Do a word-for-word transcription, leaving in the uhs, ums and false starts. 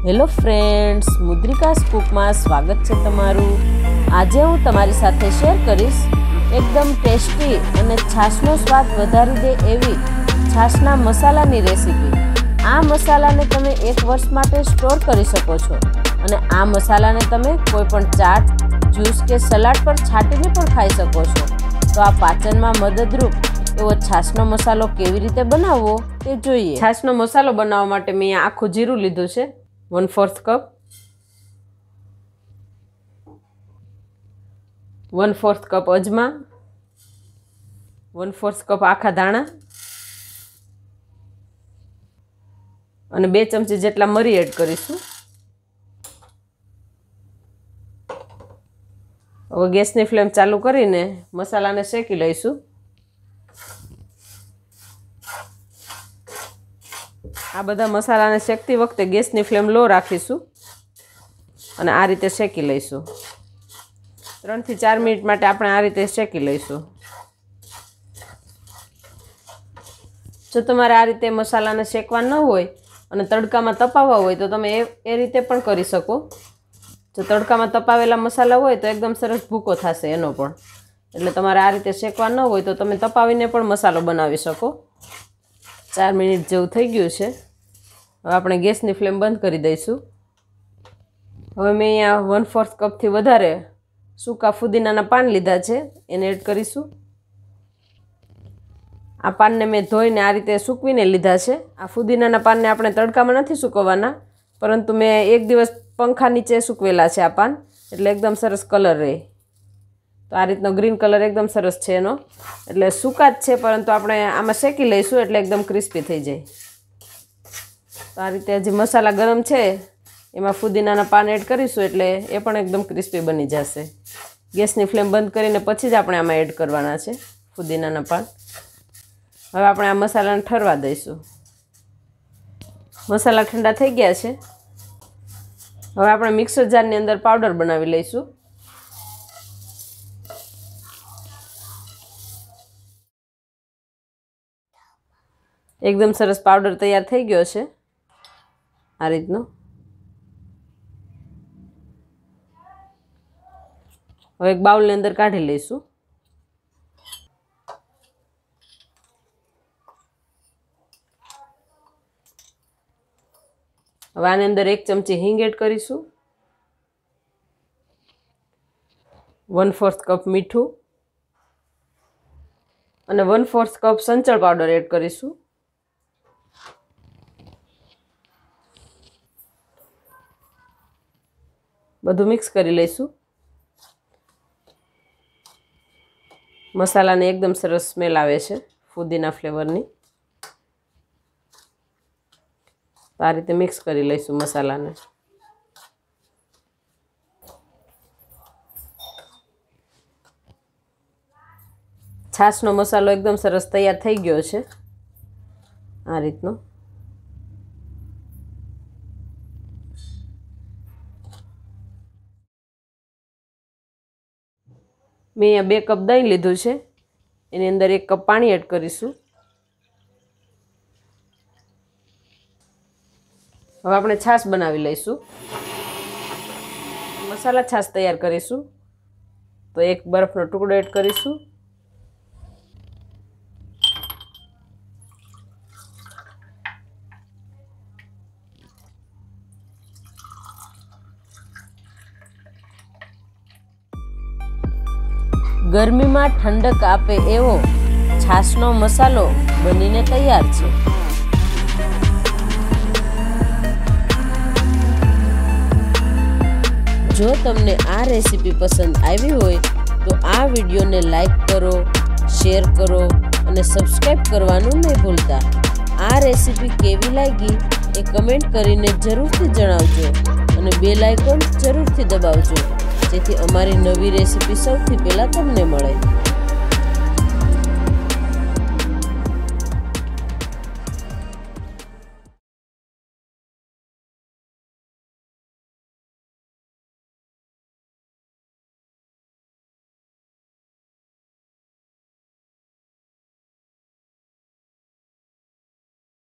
Hello friends, મુદ્રિકાસ કુકમાં સ્વાગત છે તમારું। આજે હું તમારી સાથે શેર કરીશ એકદમ ટેસ્ટી અને છાશનો સ્વાદ વધારી દે એવી છાશના મસાલાની રેસીપી। આ મસાલાને તમે એક વર્ષ માટે સ્ટોર કરી શકો છો અને આ મસાલાને તમે કોઈ પણ ચાટ, જ્યુસ કે સલાડ પર છાંટીને પણ ખાઈ શકો છો। તો આ પાચનમાં મદદરૂપ એવો છાશનો મસાલો કેવી રીતે બનાવવો તે જોઈએ। છાશનો મસાલો બનાવવા માટે મેં અહીંયા આખું જીરું લીધું છે, one fourth cup, one fourth cup अजमा, वन फोर्थ कप आखा दाणा અને બે ચમચી જેટલા મરી એડ કરીશું। હવે ગેસની ફ્લેમ ચાલુ કરીને મસાલાને શેકી લઈશું। આ બધા મસાલાને શેકતી વખતે ગેસની ફ્લેમ લો રાખીશું અને આ રીતે શેકી લઈશું। ત્રણ થી ચાર મિનિટ માટે આપણે આ રીતે શેકી લઈશું। જો તમારે આ રીતે મસાલાને શેકવા ન હોય અને તડકામાં તપાવવા હોય તો તમે એ એ રીતે પણ કરી શકો। જો તડકામાં તપાવેલા મસાલા હોય તો એકદમ સરસ ભૂકો થશે એનો પણ, એટલે તમારે આ રીતે શેકવા ન હોય તો તમે તપાવીને પણ મસાલો બનાવી શકો। ચાર મિનિટ જેવું થઈ ગયું છે। હવે આપણે ગેસની ફ્લેમ બંધ કરી દઈશું। હવે મેં અહીંયા વન ફોર્થ કપથી વધારે સૂકા ફુદીનાના પાન લીધા છે, એને એડ કરીશું। આ પાનને મેં ધોઈને આ રીતે સૂકવીને લીધા છે। આ ફુદીનાના પાનને આપણે તડકામાં નથી સૂકવવાના, પરંતુ મેં એક દિવસ પંખા નીચે સૂકવેલા છે આ પાન, એટલે એકદમ સરસ કલર રહે। તો આ રીતનો ગ્રીન કલર એકદમ સરસ છે એનો, એટલે સૂકા જ છે પરંતુ આપણે આમાં શેકી લઈશું એટલે એકદમ ક્રિસ્પી થઈ જાય। તો આ રીતે જે મસાલા ગરમ છે એમાં ફુદીનાના પાન એડ કરીશું એટલે એ પણ એકદમ ક્રિસ્પી બની જશે। ગેસની ફ્લેમ બંધ કરીને પછી જ આપણે આમાં એડ કરવાના છે ફુદીનાના પાન। હવે આપણે આ મસાલાને ઠરવા દઈશું। મસાલા ઠંડા થઈ ગયા છે। હવે આપણે મિક્સર જારની અંદર પાવડર બનાવી લઈશું। એકદમ સરસ પાવડર તૈયાર થઈ ગયો છે આ રીતનો। હવે એક બાઉલની અંદર કાઢી લઈશું। હવે આની અંદર એક ચમચી હિંગ એડ કરીશું, વન ફોર્થ કપ મીઠું અને વન ફોર્થ કપ સંચળ પાવડર એડ કરીશું। બધું મિક્સ કરી લઈશું। મસાલાની એકદમ સરસ સ્મેલ આવે છે ફુદીના ફ્લેવરની। તો આ રીતે મિક્સ કરી લઈશું મસાલાને। છાશનો મસાલો એકદમ સરસ તૈયાર થઈ ગયો છે આ રીતનો। મેં અહીંયા બે કપ દહીં લીધું છે, એની અંદર એક કપ પાણી એડ કરીશું। હવે આપણે છાશ બનાવી લઈશું। મસાલા છાશ તૈયાર કરીશું, તો એક બરફનો ટુકડો એડ કરીશું, ગરમીમાં ઠંડક આપે એવો છાશનો મસાલો બનીને તૈયાર છે। જો તમને આ રેસીપી પસંદ આવી હોય તો આ વિડીયોને લાઈક કરો, શેર કરો અને સબસ્ક્રાઈબ કરવાનું નહીં ભૂલતા। આ રેસીપી કેવી લાગી એ કમેન્ટ કરીને જરૂરથી જણાવજો અને બેલ આઇકોન જરૂરથી દબાવજો, જેથી અમારી નવી રેસીપી સૌથી પહેલાં તમને મળે।